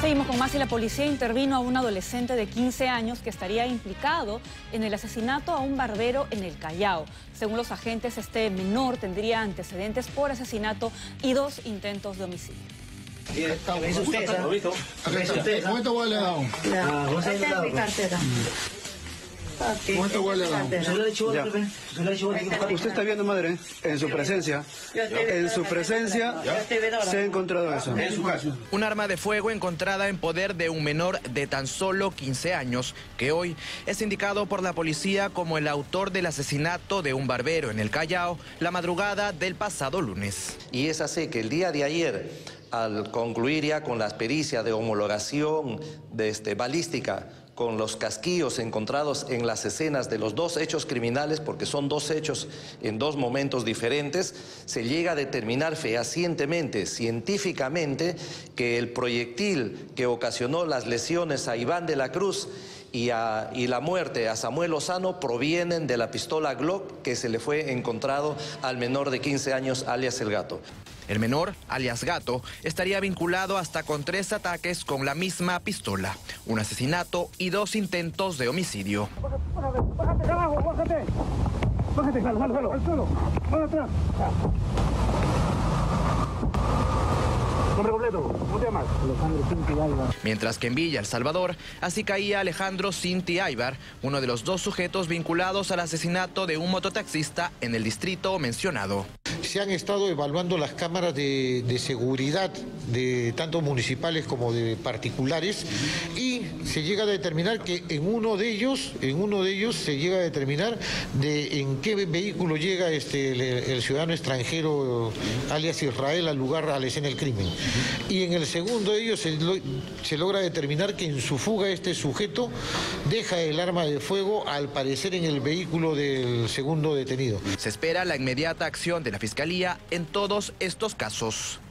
Seguimos con más y la policía intervino a un adolescente de 15 años que estaría implicado en el asesinato a un barbero en el Callao. Según los agentes, este menor tendría antecedentes por asesinato y 2 intentos de homicidio. ¿Es usted? ¿Lo visto? ¿Cuánto vale la Esta es mi cartera. ¿Cuánto vale la Usted está viendo, madre, en su presencia se ha encontrado eso. En su caso. Un arma de fuego encontrada en poder de un menor de tan solo 15 años, que hoy es indicado por la policía como el autor del asesinato de un barbero en el Callao la madrugada del pasado lunes. Y es así que el día de ayer, al concluir ya con las pericias de homologación balística, con los casquillos encontrados en las escenas de los 2 hechos criminales, porque son 2 hechos en 2 momentos diferentes, se llega a determinar fehacientemente, científicamente, que el proyectil que ocasionó las lesiones a Iván de la Cruz y la muerte a Samuel Lozano provienen de la pistola Glock que se le fue encontrado al menor de 15 años, alias El Gato. El menor, alias Gato, estaría vinculado hasta con 3 ataques con la misma pistola, un asesinato y 2 intentos de homicidio. Bájate abajo, bájate. Bájate, jalo, al suelo. Van atrás. Nombre completo, ¿cómo te llamas? Alejandro Cinti Aybar. Mientras que en Villa El Salvador, así caía Alejandro Cinti Aybar, uno de los 2 sujetos vinculados al asesinato de un mototaxista en el distrito mencionado. Se han estado evaluando las cámaras de seguridad de tanto municipales como de particulares y se llega a determinar que en uno de ellos se llega a determinar en qué vehículo llega el ciudadano extranjero alias Israel al lugar, a la escena del crimen. Y en el segundo de ellos se logra determinar que en su fuga este sujeto deja el arma de fuego al parecer en el vehículo del segundo detenido. Se espera la inmediata acción de la Fiscalía en todos estos casos.